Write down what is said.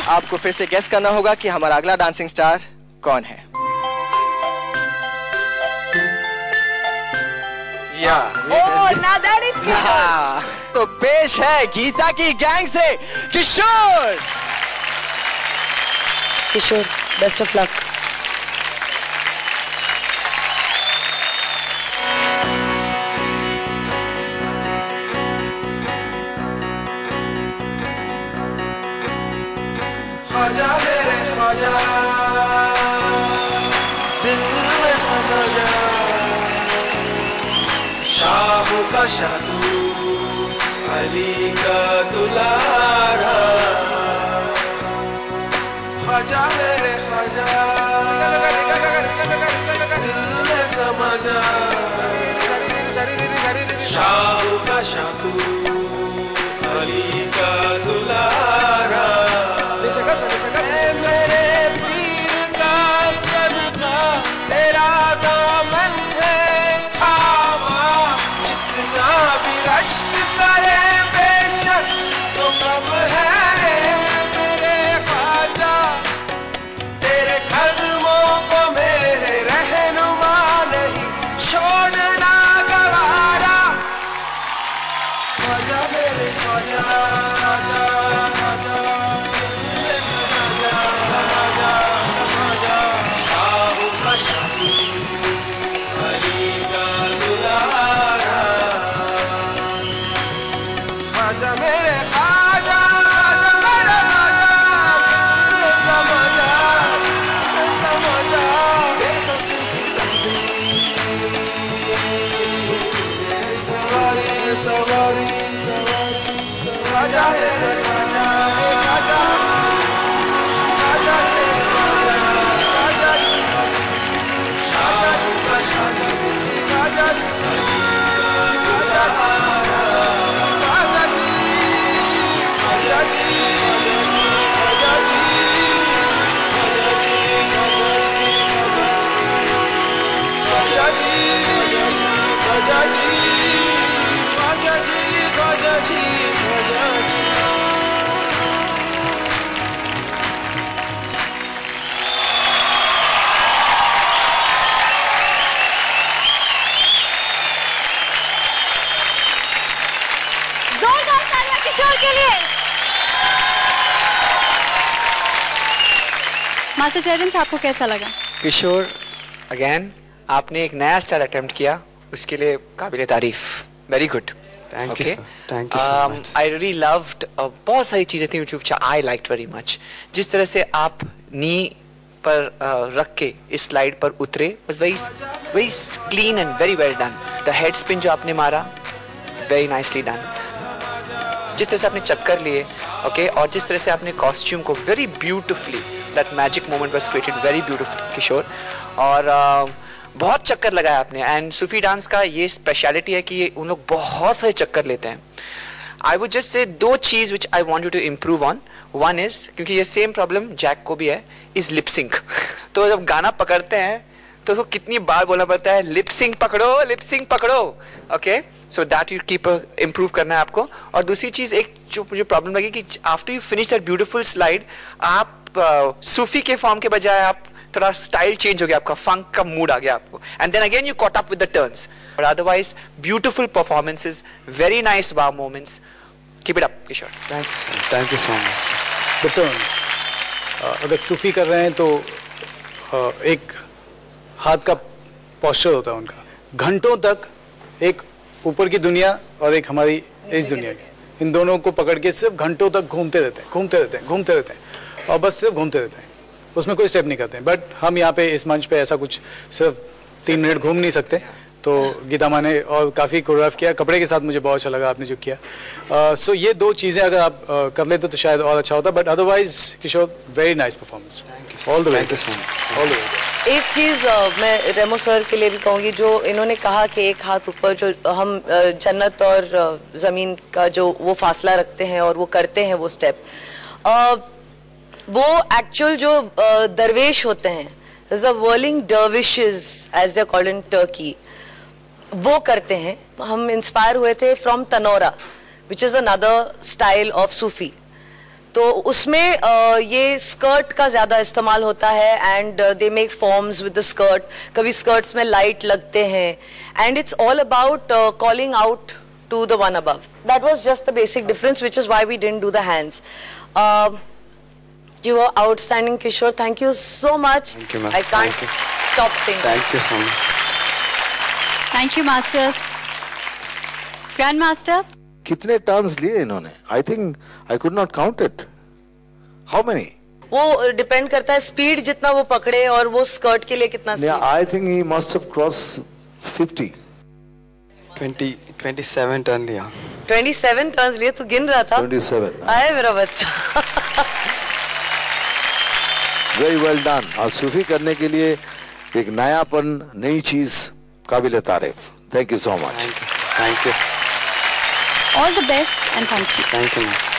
आपको फिर से गेस करना होगा कि हमारा अगला डांसिंग स्टार कौन है। तो पेश है गीता की गैंग से Kishore. Kishore, best of luck. Khwaja मेरे ख्वाजा, दिल में समा जा, शाह का शाह तू, अली का दुलारा। ख्वाजा मेरे ख्वाजा, दिल में समा जा, शाह का शाह तू, अली का दुलारा। मेरे पीर का सदका तेरा दामन है थामा, जितना भी रश्क करे बेशक तो कब है मेरे ख्वाजा, तेरे कदमों को मेरे रहनुमा नहीं छोड़ना गवारा। ख्वाजा मेरे ख्वाजा, सवारी सवारी राजा है राजा, राजा राजा राजा शाह का शाह, राजा किशोर के लिए। मास्टर चैरन्स, आपको कैसा लगा? किशोर, अगेन आपने एक नया स्टाइल अटेम्प्ट किया, उसके लिए काबिल तारीफ। Very good, thank you, thank you so much. I really loved, बहुत सारी चीजें थी which I liked very much. जिस तरह से आप नी पर रख के इस स्लाइड पर उतरे, was very clean and very well done. The head spin जो आपने मारा, very nicely done. जिस तरह से आपने चक्कर लिए, ओके, और जिस तरह से आपने कॉस्ट्यूम को very beautifully, that magic moment was created very beautifully Kishore. और बहुत चक्कर लगाया आपने। एंड सूफी डांस का ये स्पेशलिटी है कि उन लोग बहुत सारे चक्कर लेते हैं। आई वुड जस्ट से दो चीज which I want you to improve on. One is, क्योंकि ये सेम प्रॉब्लम जैक को भी है, इज लिपसिंग। तो जब गाना पकड़ते हैं तो उसको कितनी बार बोलना पड़ता है, लिपसिंग पकड़ो, लिपसिंग पकड़ो, okay. So that you keep improve करना है आपको। और दूसरी चीज, एक जो मुझे प्रॉब्लम लगी कि after you finish that beautiful slide, आप सूफी के फॉर्म के बजाय आप थोड़ा स्टाइल चेंज हो गया, आपका फंक का मूड आ गया आपको, and then again you caught up with the turns. But otherwise beautiful performances, very nice wow moments, keep it up Kishore. Thank you so much. The turns, अगर सूफी कर रहे हैं तो एक हाथ का पोस्चर होता है उनका, घंटों तक एक ऊपर की दुनिया और एक हमारी इस दुनिया की, इन दोनों को पकड़ के सिर्फ घंटों तक घूमते रहते हैं, घूमते रहते हैं, घूमते रहते हैं, और बस सिर्फ घूमते रहते हैं, उसमें कोई स्टेप नहीं करते हैं। बट हम यहाँ पे इस मंच पे ऐसा कुछ सिर्फ 3 मिनट घूम नहीं सकते। तो गीता माँ ने और काफ़ी कोरियोग्राफ किया, कपड़े के साथ मुझे बहुत अच्छा लगा आपने जो किया। सो ये दो चीज़ें अगर आप कर लेते तो शायद और अच्छा होता। But otherwise Kishore, very nice performance, all the way, all the way. एक चीज़ मैं रेमो सर के लिए भी कहूँगी, जो इन्होंने कहा कि एक हाथ ऊपर, जो हम जन्नत और ज़मीन का जो वो फासला रखते हैं और वो करते हैं वो स्टेप, वो एक्चुअल जो दरवेश होते हैं, the whirling dervishes as they're called in Turkey, वो करते हैं। हम इंस्पायर हुए थे from Tanoura, which is another style of Sufi. तो उसमें ये स्कर्ट का ज़्यादा इस्तेमाल होता है and they make forms with the skirt. कभी स्कर्ट्स में लाइट लगते हैं and it's all about calling out to the one above. That was just the basic difference, which is why we didn't do the hands. You were outstanding, Kishore. Thank you so much. Thank you, ma'am. I can't Thank you. stop singing. Thank you so much. Thank you, masters. Grandmaster. कितने turns लिए इन्होंने? I think I could not count it. How many? वो depend करता है speed जितना वो पकड़े और वो स्कर्ट के लिए कितना Yeah, speed. I think he must have crossed 50. 27 turn लिया. 27 टर्न्स लिए. तू गिन रहा था? 27. आए मेरा बच्चा. Very well done. और सूफी करने के लिए एक नयापन, नई चीज, काबिल तारीफ. Thank you so much. Thank you. Thank you. All the best and thank you. Thank you, ma'am.